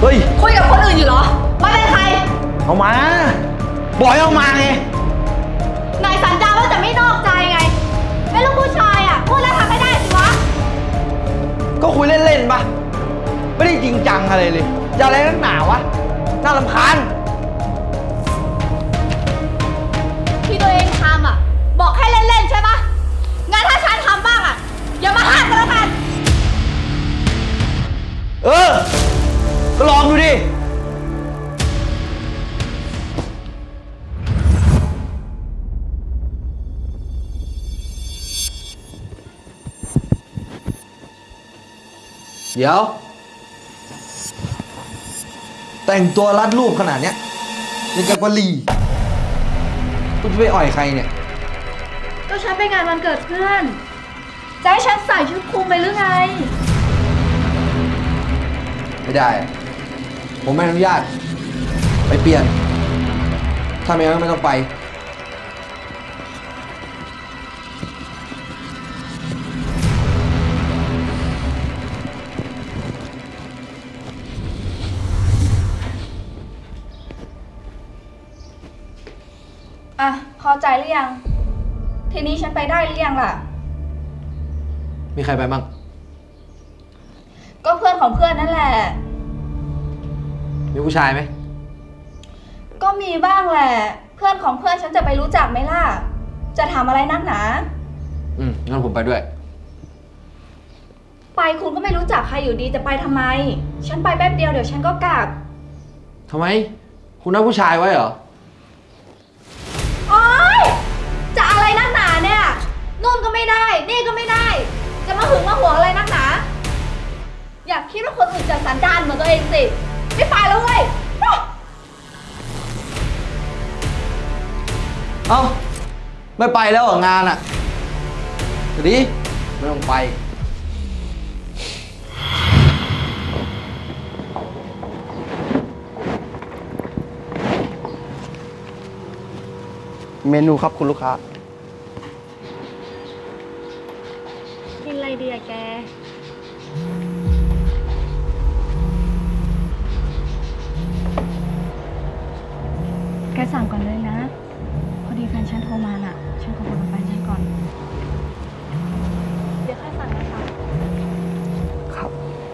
ฮ้ยคุยกับคนอื่นอยู่เหรอมาเป็นใครเอามาบอกให้เอามาไงนายสัญญาว่าจะไม่นอกใจไงเป็นลูกผู้ชายอ่ะพูดแล้วทำไม่ได้สิวะก็คุยเล่นๆปะไม่ได้จริงจังอะไรเลยจะอะไรนักหนาวะน่ารำคาญที่ตัวเองทำอ่ะบอกให้เล่นๆใช่ปะงั้นถ้าฉันทำบ้างอ่ะอย่ามาห้ามกันแล้วกันก็ลองดูดิเดี๋ยวแต่งตัวรัดรูปขนาดเนี้ยยังกับกะลีคุณจะไปอ่อยใครเนี่ยก็ฉันไปงานวันเกิดเพื่อนจะให้ฉันใส่ชุดคลุมไปหรือไงไม่ได้ผมไม่อนุญาตไปเปลี่ยนถ้าไม่งั้นไม่ต้องไปอ่ะพอใจหรือยังทีนี้ฉันไปได้หรือยังล่ะมีใครไปมั่งก็เพื่อนของเพื่อนนั่นแหละมีผู้ชายไหมก็มีบ้างแหละเพื่อนของเพื่อนฉันจะไปรู้จักไหมล่ะจะทำอะไรนักหนางั้นผมไปด้วยไปคุณก็ไม่รู้จักใครอยู่ดีจะไปทำไมฉันไปแป๊บเดียวเดี๋ยวฉันก็กลับทำไมคุณนัดผู้ชายไว้เหรอโอ๊ยจะอะไรนักหนาเนี่ยนู่นก็ไม่ได้นี่ก็ไม่ได้จะมาหึงมาหวงอะไรนักหนาอยากคิดว่าคนอื่นจะสันดานเหมือนตัวเองสิไม่ไปแล้วเว้ยเอ้าไม่ไปแล้วเหรองานอ่ะดีไม่ต้องไปเมนูครับคุณลูกค้ากินอะไรดีอะแกสั่งก่อนเลยนะพอดีแฟนฉันโทรมาน่ะฉันขอคุยกับแฟนฉันก่อนเดี๋ยวค่อยสั่งนะคะครับ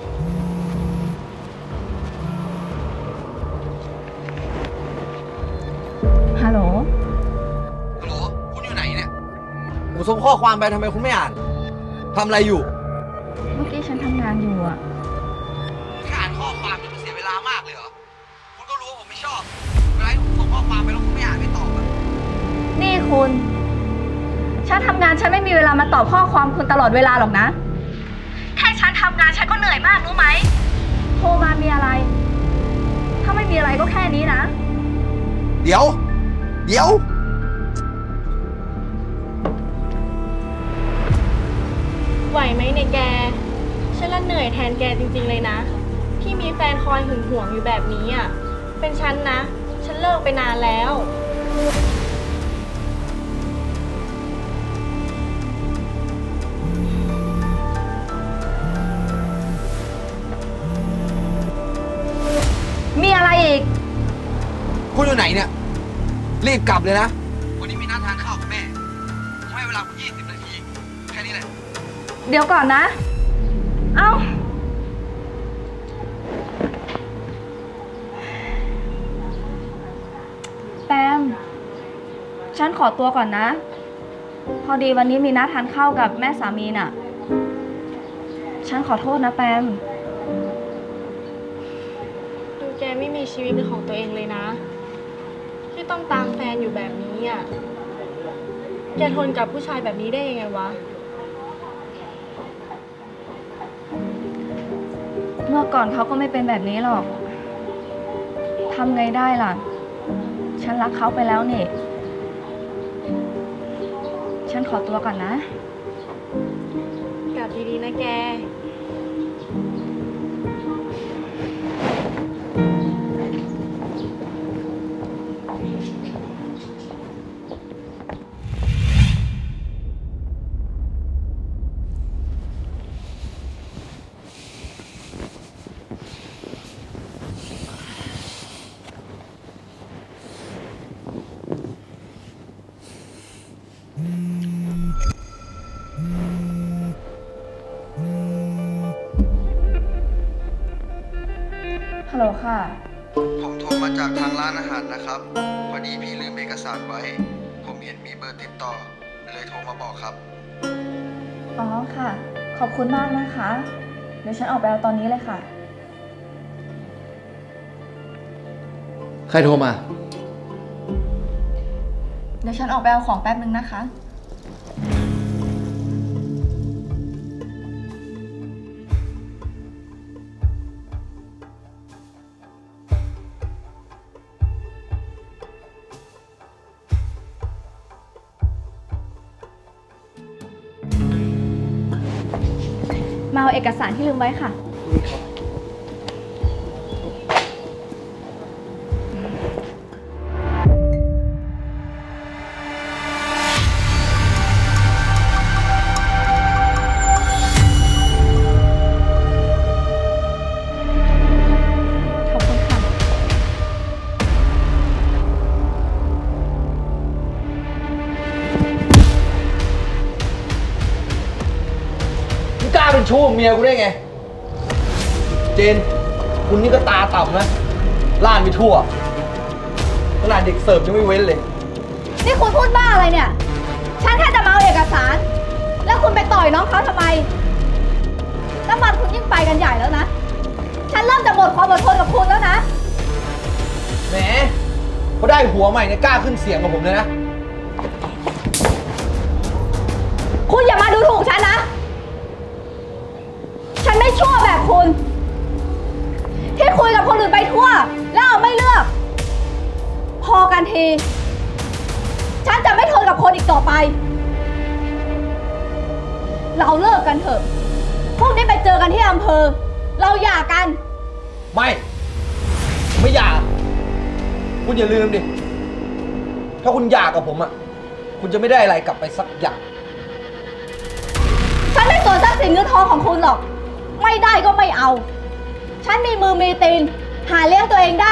ฮัลโหลคุณอยู่ไหนเนี่ยผมส่งข้อความไปทำไมคุณไม่อ่านทำอะไรอยู่เมื่อกี้ฉันทำงานอยู่อ่ะอ่านข้อความจะเสียเวลามากเลยเหรอคุณก็รู้ว่าผมไม่ชอบเวลาผมส่งข้อความไปแล้วคุณไม่อ่านไม่ตอบอะนี่คุณฉันทำงานฉันไม่มีเวลามาตอบข้อความคุณตลอดเวลาหรอกนะแค่ฉันทำงานฉันก็เหนื่อยมากรู้ไหมโทรมามีอะไรถ้าไม่มีอะไรก็แค่นี้นะเดี๋ยวไหวไหมเนี่ยแกฉันละเหนื่อยแทนแกจริงๆเลยนะที่มีแฟนคอยหึงหวงอยู่แบบนี้อ่ะเป็นฉันนะฉันเลิกไปนานแล้วมีอะไรอีกคุณอยู่ไหนเนี่ยรีบกลับเลยนะวันนี้มีนัดทานข้าวกับแม่ผมให้เวลาคุณ20 นาทีแค่นี้แหละเดี๋ยวก่อนนะเอ้าแปมฉันขอตัวก่อนนะพอดีวันนี้มีนัดทานข้าวกับแม่สามีน่ะฉันขอโทษนะแปมดูแกไม่มีชีวิตเป็นของตัวเองเลยนะที่ต้องตามแฟนอยู่แบบนี้อ่ะแกทนกับผู้ชายแบบนี้ได้ยังไงวะเมื่อก่อนเขาก็ไม่เป็นแบบนี้หรอกทำไงได้ล่ะฉันรักเขาไปแล้วนี่ฉันขอตัวก่อนนะกลับดีๆนะแกนลค่ะผมโทรมาจากทางร้านอาหารนะครับ พอดีพี่ลืมเอกสารไว้ ผมเห็นมีเบอร์ติดต่อ เลยโทรมาบอกครับอ๋อค่ะ ขอบคุณมากนะคะ เดี๋ยวฉันออกไปเอาตอนนี้เลยค่ะใครโทรมาเดี๋ยวฉันออกไปเอาของแป๊บนึงนะคะ มาเอาเอกสารที่ลืมไว้ค่ะ ขอบคุณค่ะมึงกล้าเป็นชู้กับเมียกูได้ไง เจน คุณนี่ก็ตาต่ำนะล่านไปทั่ว ขนาดเด็กเสิร์ฟยังไม่เว้นเลยนี่คุณพูดบ้าอะไรเนี่ย ฉันแค่จะมาเอาเอกสาร แล้วคุณไปต่อยน้องเขาทำไม น้ำมันคุณยิ่งไปกันใหญ่แล้วนะ ฉันเริ่มจะหมดความอดทนกับคุณแล้วนะแหมพอได้หัวใหม่เนี่ยกล้าขึ้นเสียงกับผมเลยนะคุณอย่ามาดูถูกฉันนะ ฉันไม่ชั่วแบบคุณ ที่คุยกับคนอื่นไปทั่ว แล้วเอาไม่เลือก พอกันที ฉันจะไม่ทนกับคนอีกต่อไป เราเลิกกันเถอะ พวกนี้ไปเจอกันที่อำเภอ เราหย่ากันไม่อยาก คุณอย่าลืมดิ ถ้าคุณอยากกับผมอ่ะ คุณจะไม่ได้อะไรกลับไปสักอย่างฉันไม่สนทรัพย์สินเงินทองของคุณหรอก ไม่ได้ก็ไม่เอา ฉันมีมือมีตีน หาเลี้ยงตัวเองได้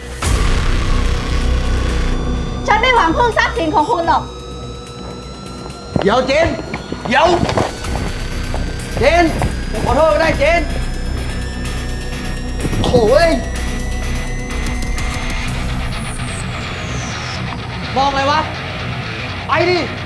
ฉันไม่หวังพึ่งทรัพย์สินของคุณหรอกเดี๋ยวเจน เดี๋ยว เจนผมขอโทษก็ได้เจนโถ่เอ้ยมองอะไรวะ ไปดิ